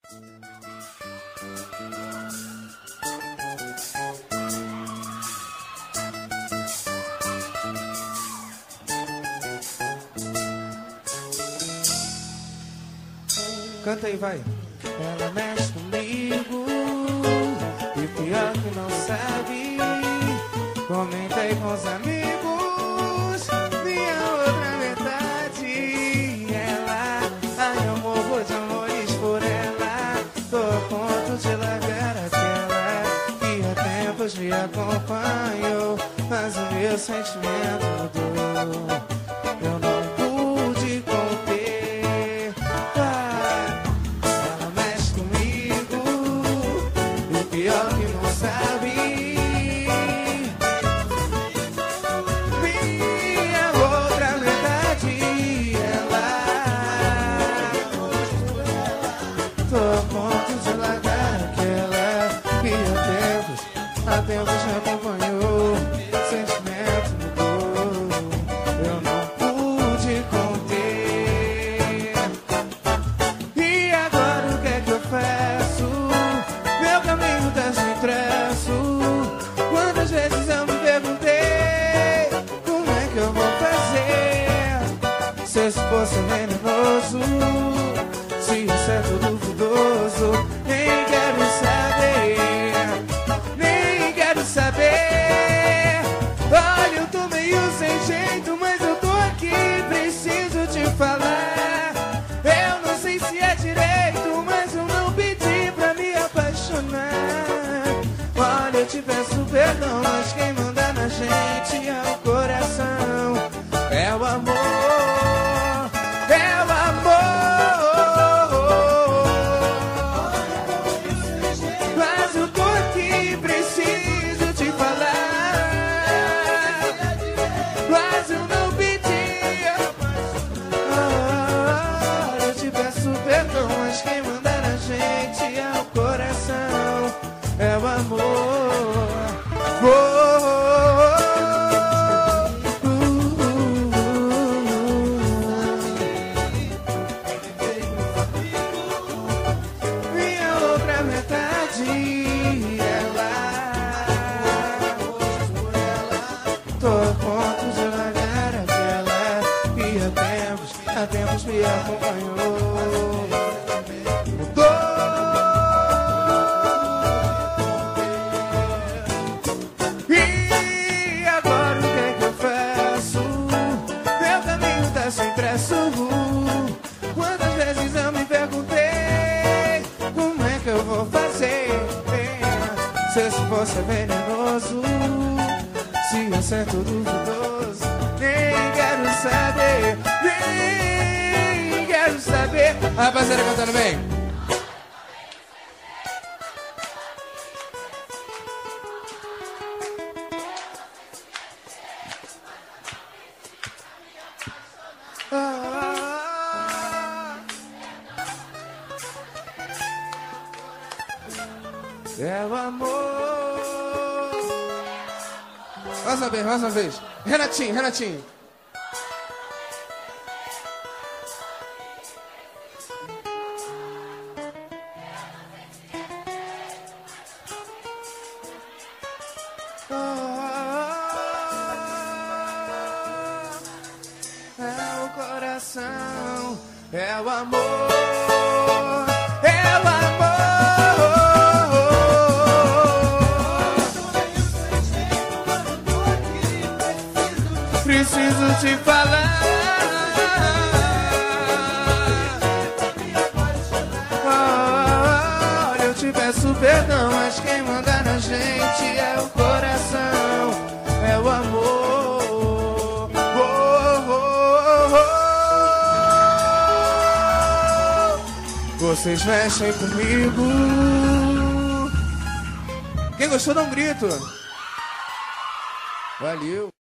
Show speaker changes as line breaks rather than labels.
Canta aí, vai. Ela mexe comigo e pior que não sabe. Comentei com os amigos minha outra metade. Ela, ai eu morro de amores por ela. Tô a ponto de largar aquela que há tempos me acompanhou, mas o meu sentimento mudou. Eu não pude conter. Ela mexe comigo e pior que não sabe. Minha outra metade. Ela, tô a ponto de largar aquela que há tempos me acompanhou. Sentimento mudou, eu não pude conter. E agora o que é que eu faço? Meu caminho tá sem traço. Quantas vezes eu me perguntei como é que eu vou fazer? Se isso fosse venenoso, se isso é tudo duvidoso, nem quero saber, nem quero saber. Olha, eu tô meio sem jeito, mas eu tô aqui, preciso te falar. Eu não sei se é direito, mas eu não pedi pra me apaixonar. Olha, eu te peço perdão, mas quem manda na gente é o coração. É o amor, é o amor. Mas eu tô aqui, preciso te falar. Mas eu não pedi. Eu te peço perdão, mas quem manda na gente é o coração. É o amor. Minha outra metade. Ela, tô a ponto de largar aquela que há tempos me acompanhou. Mudou. E agora o que é que eu faço? Meu caminho tá sem traço. Quantas vezes eu me perguntei como é que eu vou fazer? Se isso fosse venenoso, se isso é tudo duvidoso, nem quero saber, nem quero saber. A rapaziada cantando bem. É o amor. Mais uma vez. Renatinho. É o coração, é o amor, é o amor. Preciso te falar. Olha, eu te peço perdão, mas quem manda na gente é o coração, é o amor. Vocês mexem comigo. Quem gostou dá um grito. Valeu.